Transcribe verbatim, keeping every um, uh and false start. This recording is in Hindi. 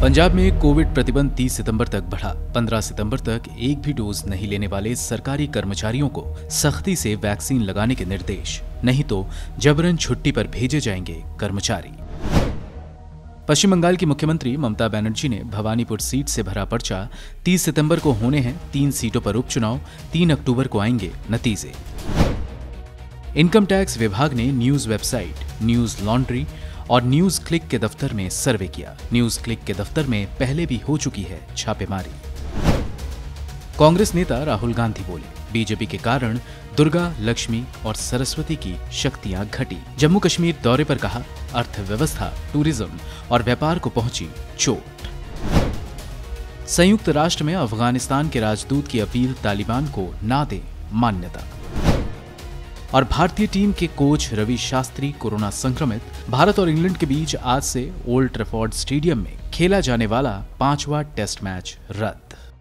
पंजाब में कोविड प्रतिबंध तीस सितंबर तक बढ़ा। पंद्रह सितंबर तक एक भी डोज नहीं लेने वाले सरकारी कर्मचारियों को सख्ती से वैक्सीन लगाने के निर्देश, नहीं तो जबरन छुट्टी पर भेजे जाएंगे कर्मचारी। पश्चिम बंगाल की मुख्यमंत्री ममता बनर्जी ने भवानीपुर सीट से भरा पर्चा। तीस सितंबर को होने हैं तीन सीटों पर उपचुनाव, तीन अक्टूबर को आएंगे नतीजे। इनकम टैक्स विभाग ने न्यूज वेबसाइट, न्यूज लॉन्ड्री और न्यूज क्लिक के दफ्तर में सर्वे किया। न्यूज क्लिक के दफ्तर में पहले भी हो चुकी है छापेमारी। कांग्रेस नेता राहुल गांधी बोले, बीजेपी के कारण दुर्गा, लक्ष्मी और सरस्वती की शक्तियां घटी। जम्मू कश्मीर दौरे पर कहा, अर्थव्यवस्था, टूरिज्म और व्यापार को पहुंची चोट। संयुक्त राष्ट्र में अफगानिस्तान के राजदूत की अपील, तालिबान को ना दे मान्यता। और भारतीय टीम के कोच रवि शास्त्री कोरोना संक्रमित। भारत और इंग्लैंड के बीच आज से ओल्ड ट्रैफोर्ड स्टेडियम में खेला जाने वाला पांचवा टेस्ट मैच रद्द।